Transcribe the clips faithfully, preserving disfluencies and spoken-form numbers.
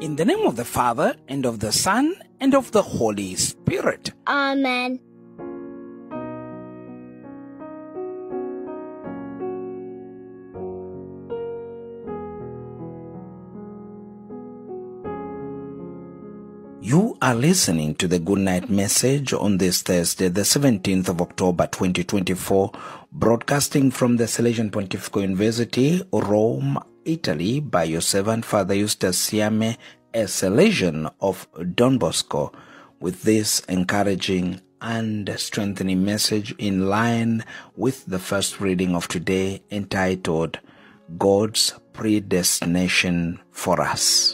In the name of the Father, and of the Son, and of the Holy Spirit. Amen. You are listening to the Goodnight message on this Thursday, the seventeenth of October twenty twenty-four, broadcasting from the Salesian Pontifical University, Rome, Italy, by your servant Father Eustace Siame, a salesian of Don Bosco, with this encouraging and strengthening message in line with the first reading of today, entitled God's Predestination for Us.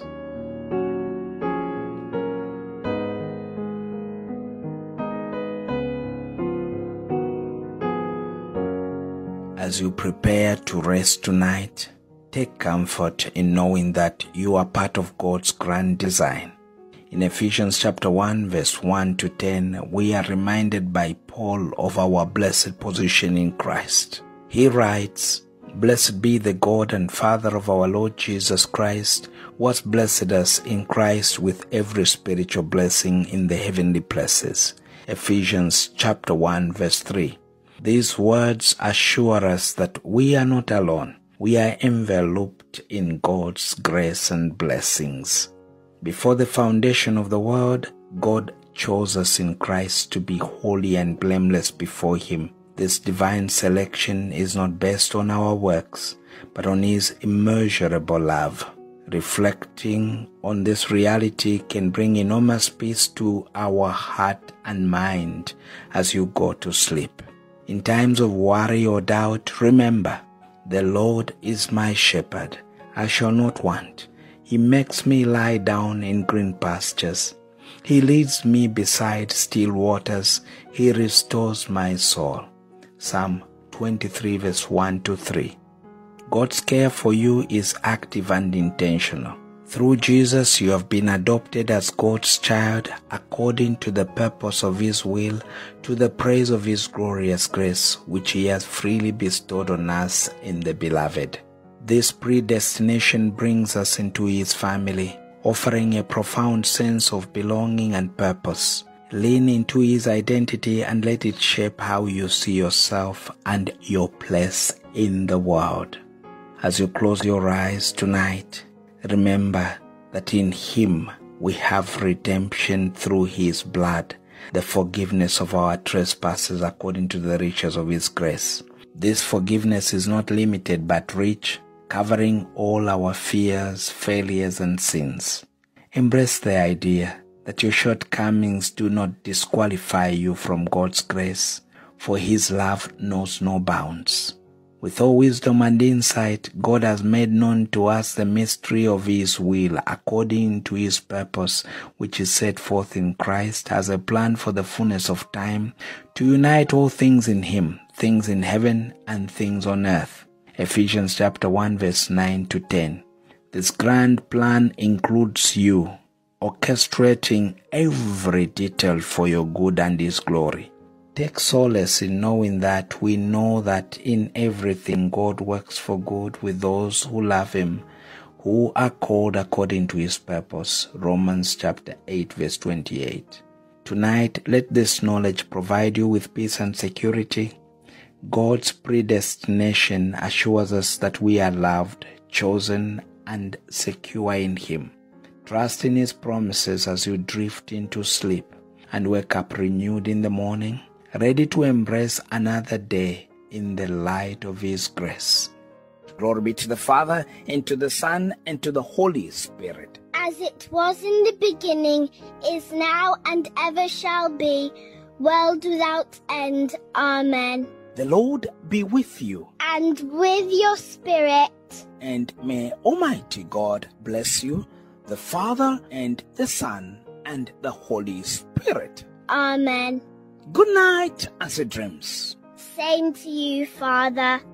As you prepare to rest tonight, take comfort in knowing that you are part of God's grand design. In Ephesians chapter one, verse one to ten, we are reminded by Paul of our blessed position in Christ. He writes, "Blessed be the God and Father of our Lord Jesus Christ, who has blessed us in Christ with every spiritual blessing in the heavenly places." Ephesians chapter one, verse three. These words assure us that we are not alone. We are enveloped in God's grace and blessings. Before the foundation of the world, God chose us in Christ to be holy and blameless before Him. This divine selection is not based on our works, but on His immeasurable love. Reflecting on this reality can bring enormous peace to our heart and mind as you go to sleep. In times of worry or doubt, remember, the Lord is my shepherd. I shall not want. He makes me lie down in green pastures. He leads me beside still waters. He restores my soul. Psalm twenty-three, verse one to three. God's care for you is active and intentional. Through Jesus, you have been adopted as God's child according to the purpose of His will, to the praise of His glorious grace, which He has freely bestowed on us in the Beloved. This predestination brings us into His family, offering a profound sense of belonging and purpose. Lean into His identity and let it shape how you see yourself and your place in the world. As you close your eyes tonight, remember that in Him we have redemption through His blood, the forgiveness of our trespasses according to the riches of His grace. This forgiveness is not limited but rich, covering all our fears, failures, and sins. Embrace the idea that your shortcomings do not disqualify you from God's grace, for His love knows no bounds. With all wisdom and insight, God has made known to us the mystery of His will according to His purpose, which is set forth in Christ as a plan for the fullness of time, to unite all things in Him, things in heaven and things on earth. Ephesians chapter one, verse nine to ten. This grand plan includes you, orchestrating every detail for your good and His glory. Take solace in knowing that we know that in everything God works for good with those who love Him, who are called according to His purpose. Romans chapter eight, verse twenty-eight. Tonight, let this knowledge provide you with peace and security. God's predestination assures us that we are loved, chosen, and secure in Him. Trust in His promises as you drift into sleep and wake up renewed in the morning, ready to embrace another day in the light of His grace. Glory be to the Father, and to the Son, and to the Holy Spirit. As it was in the beginning, is now, and ever shall be, world without end. Amen. The Lord be with you. And with your spirit. And may Almighty God bless you, the Father, and the Son, and the Holy Spirit. Amen. Good night, and sweet dreams. Same to you, Father.